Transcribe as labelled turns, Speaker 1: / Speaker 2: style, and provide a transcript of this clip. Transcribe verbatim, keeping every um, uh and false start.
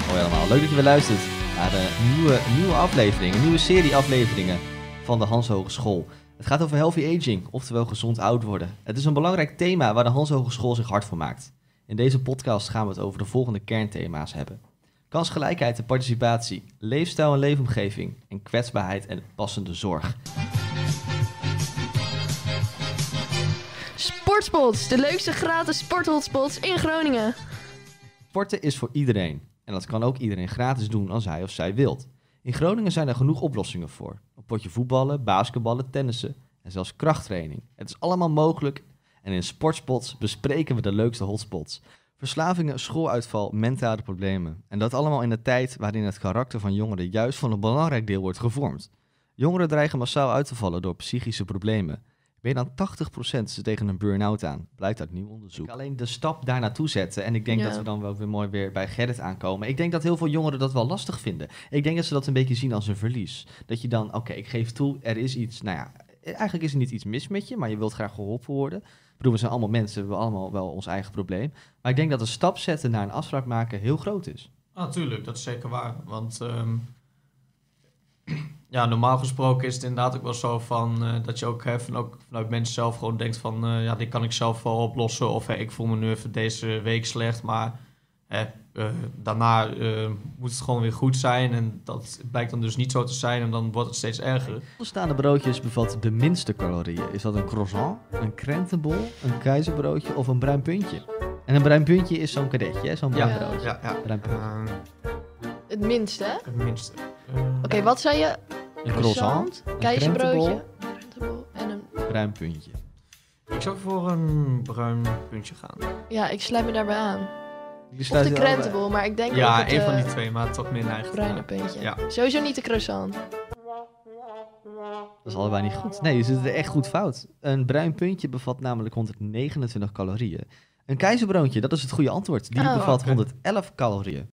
Speaker 1: Hoi allemaal, leuk dat je weer luistert naar een nieuwe, nieuwe aflevering, een nieuwe serie afleveringen van de Hans Hogeschool. Het gaat over healthy aging, oftewel gezond oud worden. Het is een belangrijk thema waar de Hans Hogeschool zich hard voor maakt. In deze podcast gaan we het over de volgende kernthema's hebben. Kansgelijkheid en participatie, leefstijl en leefomgeving en kwetsbaarheid en passende zorg.
Speaker 2: Sportspots, de leukste gratis sporthotspots in Groningen.
Speaker 1: Sporten is voor iedereen. En dat kan ook iedereen gratis doen als hij of zij wilt. In Groningen zijn er genoeg oplossingen voor. Een potje voetballen, basketballen, tennissen en zelfs krachttraining. Het is allemaal mogelijk en in Sportspots bespreken we de leukste hotspots. Verslavingen, schooluitval, mentale problemen. En dat allemaal in een tijd waarin het karakter van jongeren juist van een belangrijk deel wordt gevormd. Jongeren dreigen massaal uit te vallen door psychische problemen. Meer dan tachtig procent zit tegen een burn-out aan, blijkt uit nieuw onderzoek. Alleen de stap daar naartoe zetten en ik denk ja. dat we dan wel weer mooi weer bij Gerrit aankomen. Ik denk dat heel veel jongeren dat wel lastig vinden. Ik denk dat ze dat een beetje zien als een verlies. Dat je dan, oké, okay, ik geef toe, er is iets, nou ja, eigenlijk is er niet iets mis met je, maar je wilt graag geholpen worden. Ik bedoel, we zijn allemaal mensen, we hebben allemaal wel ons eigen probleem. Maar ik denk dat de stap zetten naar een afspraak maken heel groot is.
Speaker 3: Natuurlijk, ah, dat is zeker waar, want... Um... Ja, normaal gesproken is het inderdaad ook wel zo van uh, dat je ook, hè, van, ook vanuit mensen zelf gewoon denkt van uh, ja, dit kan ik zelf wel oplossen. Of hey, ik voel me nu even deze week slecht, maar hè, uh, daarna uh, moet het gewoon weer goed zijn. En dat blijkt dan dus niet zo te zijn en dan wordt het steeds erger.
Speaker 1: Bestaande broodjes bevatten de minste calorieën. Is dat een croissant, een krentenbol, een keizerbroodje of een bruin puntje? En een bruin puntje is zo'n kadetje, hè? Zo'n bruin
Speaker 3: ja,
Speaker 1: broodje.
Speaker 3: Ja, ja.
Speaker 1: Bruin puntje.
Speaker 3: Uh,
Speaker 2: Het minste, hè?
Speaker 3: Het minste. Uh,
Speaker 2: Oké, okay, wat zei je?
Speaker 1: Een croissant, een
Speaker 2: keizerbroodje en een
Speaker 1: bruin puntje.
Speaker 3: Ik zou voor een bruin puntje gaan.
Speaker 2: Ja, ik sluit me daarbij aan.
Speaker 1: Of
Speaker 2: de krentenbol, maar ik denk
Speaker 3: ja,
Speaker 2: ook het...
Speaker 3: Ja, een van
Speaker 2: uh,
Speaker 3: die twee, maar toch meer eigen.
Speaker 2: Bruine puntje.
Speaker 3: Ja.
Speaker 2: Sowieso niet de croissant.
Speaker 1: Dat is allebei niet goed. Nee, je zit er echt goed fout. Een bruin puntje bevat namelijk honderdnegenentwintig calorieën. Een keizerbroodje, dat is het goede antwoord. Die
Speaker 2: oh,
Speaker 1: bevat
Speaker 3: okay.
Speaker 1: honderd elf calorieën.